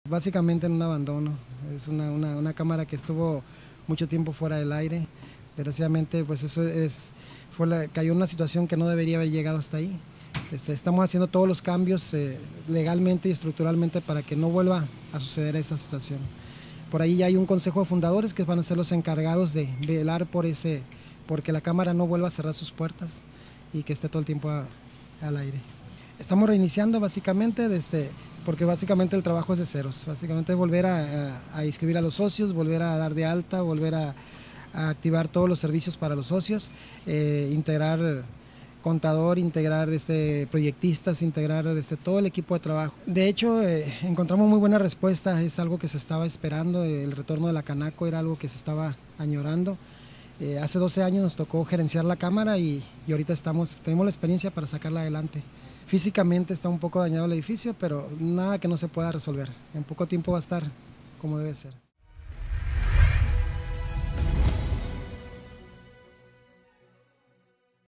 Básicamente en un abandono, es una cámara que estuvo mucho tiempo fuera del aire. Desgraciadamente pues cayó en una situación que no debería haber llegado hasta ahí. Estamos haciendo todos los cambios legalmente y estructuralmente para que no vuelva a suceder esa situación. Por ahí ya hay un consejo de fundadores que van a ser los encargados de velar porque la cámara no vuelva a cerrar sus puertas y que esté todo el tiempo al aire. Estamos reiniciando básicamente porque básicamente el trabajo es de ceros, básicamente es volver a inscribir a los socios, volver a dar de alta, volver a activar todos los servicios para los socios, integrar contador, integrar proyectistas, integrar todo el equipo de trabajo. De hecho, encontramos muy buena respuesta, es algo que se estaba esperando, el retorno de la Canaco era algo que se estaba añorando. Hace 12 años nos tocó gerenciar la cámara y ahorita tenemos la experiencia para sacarla adelante. Físicamente está un poco dañado el edificio, pero nada que no se pueda resolver. En poco tiempo va a estar como debe ser.